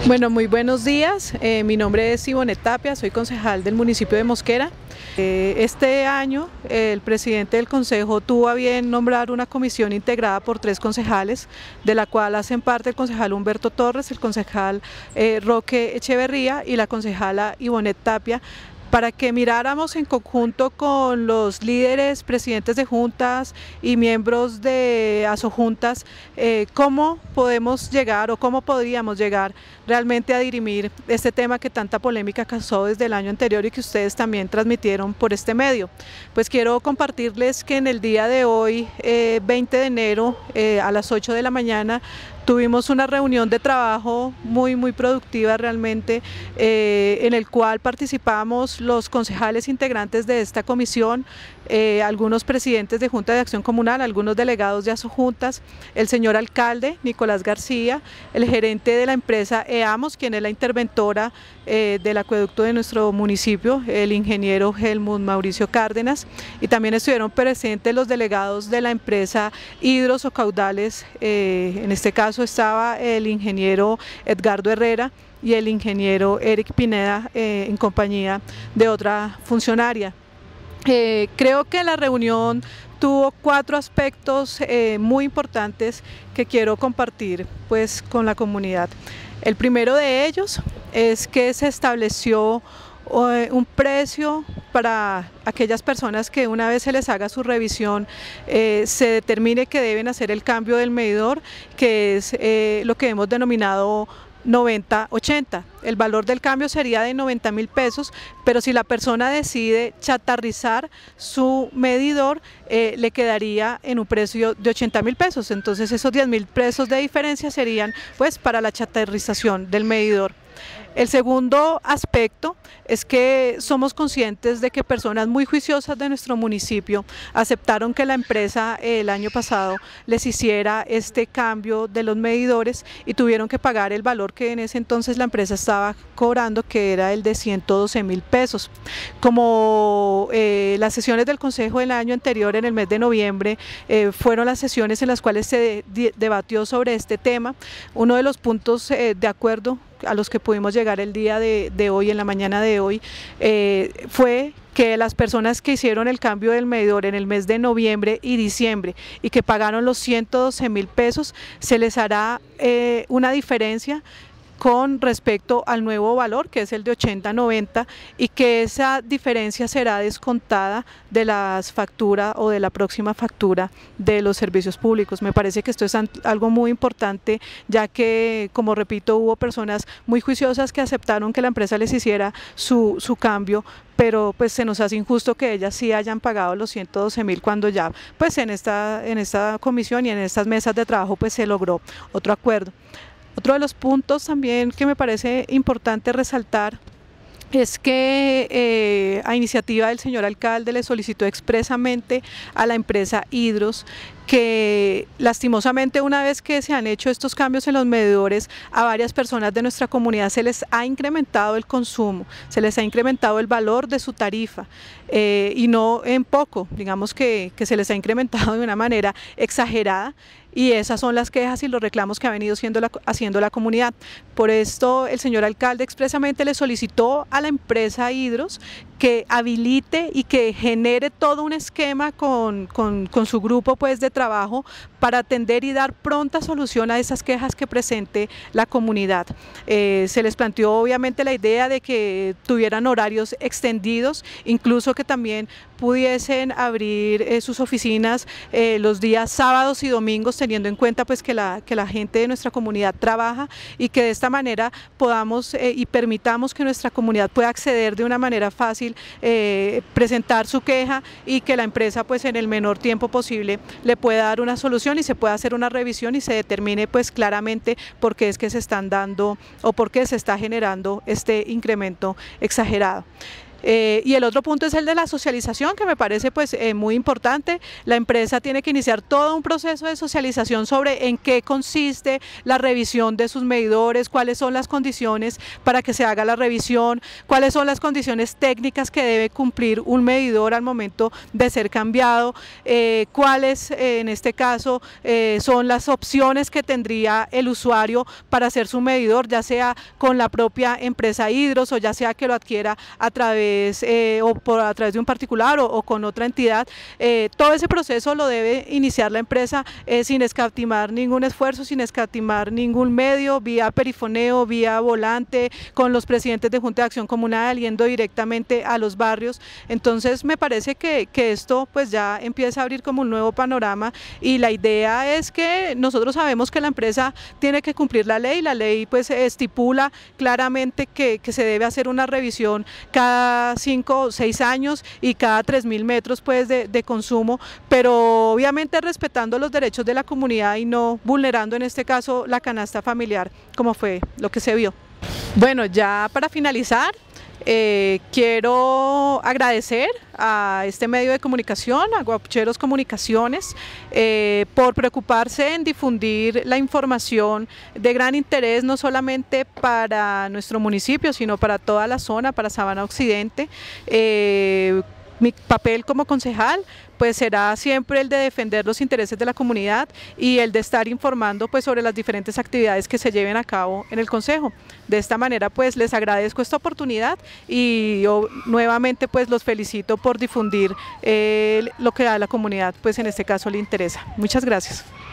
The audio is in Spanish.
Bueno, muy buenos días. Mi nombre es Ivonnet Tapia, soy concejal del municipio de Mosquera. Este año el presidente del consejo tuvo a bien nombrar una comisión integrada por 3 concejales, de la cual hacen parte el concejal Humberto Torres, el concejal Roque Echeverría y la concejala Ivonnet Tapia, para que miráramos en conjunto con los líderes, presidentes de juntas y miembros de asojuntas cómo podemos llegar o cómo podríamos llegar realmente a dirimir este tema que tanta polémica causó desde el año anterior y que ustedes también transmitieron por este medio. Pues quiero compartirles que en el día de hoy, 20 de enero, a las 8 de la mañana, tuvimos una reunión de trabajo muy productiva realmente, en el cual participamos los concejales integrantes de esta comisión, algunos presidentes de Junta de Acción Comunal, algunos delegados de asojuntas, el señor alcalde Nicolás García, el gerente de la empresa EAMOS, quien es la interventora del acueducto de nuestro municipio, el ingeniero Helmut Mauricio Cárdenas, y también estuvieron presentes los delegados de la empresa Hidros o Caudales. En este caso estaba el ingeniero Edgardo Herrera y el ingeniero Eric Pineda, en compañía de otra funcionaria. Creo que la reunión tuvo 4 aspectos muy importantes que quiero compartir pues con la comunidad. El primero de ellos es que se estableció un precio para aquellas personas que una vez se les haga su revisión se determine que deben hacer el cambio del medidor, que es lo que hemos denominado 90-80. El valor del cambio sería de 90.000 pesos, pero si la persona decide chatarrizar su medidor, le quedaría en un precio de 80.000 pesos. Entonces esos 10.000 pesos de diferencia serían pues para la chatarrización del medidor. El segundo aspecto es que somos conscientes de que personas muy juiciosas de nuestro municipio aceptaron que la empresa el año pasado les hiciera este cambio de los medidores y tuvieron que pagar el valor que en ese entonces la empresa estaba cobrando, que era el de 112.000 pesos. Como las sesiones del consejo del año anterior, en el mes de noviembre, fueron las sesiones en las cuales se debatió sobre este tema, uno de los puntos de acuerdo a los que pudimos llegar el día de hoy, en la mañana de hoy, fue que las personas que hicieron el cambio del medidor en el mes de noviembre y diciembre y que pagaron los 112.000 pesos, se les hará una diferencia con respecto al nuevo valor, que es el de 80-90, y que esa diferencia será descontada de las facturas o de la próxima factura de los servicios públicos. Me parece que esto es algo muy importante, ya que, como repito, hubo personas muy juiciosas que aceptaron que la empresa les hiciera su cambio, pero pues se nos hace injusto que ellas sí hayan pagado los 112.000 cuando ya pues en esta comisión y en estas mesas de trabajo pues se logró otro acuerdo. Otro de los puntos también que me parece importante resaltar es que a iniciativa del señor alcalde le solicitó expresamente a la empresa Hidros que lastimosamente, una vez que se han hecho estos cambios en los medidores, a varias personas de nuestra comunidad se les ha incrementado el consumo, se les ha incrementado el valor de su tarifa, y no en poco, digamos que se les ha incrementado de una manera exagerada, y esas son las quejas y los reclamos que ha venido haciendo la comunidad. Por esto el señor alcalde expresamente le solicitó a la empresa Hidros que habilite y que genere todo un esquema con su grupo pues de trabajo para atender y dar pronta solución a esas quejas que presente la comunidad. Se les planteó obviamente la idea de que tuvieran horarios extendidos, incluso que también pudiesen abrir sus oficinas los días sábados y domingos, teniendo en cuenta pues que la gente de nuestra comunidad trabaja, y que de esta manera podamos y permitamos que nuestra comunidad pueda acceder de una manera fácil, presentar su queja, y que la empresa pues en el menor tiempo posible le pueda dar una solución y se pueda hacer una revisión y se determine pues claramente por qué es que se están dando o por qué se está generando este incremento exagerado. Y el otro punto es el de la socialización, que me parece pues muy importante. La empresa tiene que iniciar todo un proceso de socialización sobre en qué consiste la revisión de sus medidores, cuáles son las condiciones para que se haga la revisión, cuáles son las condiciones técnicas que debe cumplir un medidor al momento de ser cambiado, cuáles en este caso son las opciones que tendría el usuario para hacer su medidor, ya sea con la propia empresa Hidros o ya sea que lo adquiera a través a través de un particular o con otra entidad. Todo ese proceso lo debe iniciar la empresa sin escatimar ningún esfuerzo, sin escatimar ningún medio, vía perifoneo, vía volante, con los presidentes de Junta de Acción Comunal, yendo directamente a los barrios. Entonces me parece que esto pues ya empieza a abrir como un nuevo panorama, y la idea es que nosotros sabemos que la empresa tiene que cumplir la ley pues estipula claramente que se debe hacer una revisión cada 5 o 6 años y cada 3.000 metros pues de consumo, pero obviamente respetando los derechos de la comunidad y no vulnerando en este caso la canasta familiar, como fue lo que se vio. Bueno, ya para finalizar, quiero agradecer a este medio de comunicación, a Guapucheros Comunicaciones, por preocuparse en difundir la información de gran interés, no solamente para nuestro municipio, sino para toda la zona, para Sabana Occidente. Mi papel como concejal pues será siempre el de defender los intereses de la comunidad y el de estar informando pues sobre las diferentes actividades que se lleven a cabo en el Consejo. De esta manera pues les agradezco esta oportunidad y yo nuevamente pues los felicito por difundir lo que a la comunidad pues en este caso le interesa. Muchas gracias.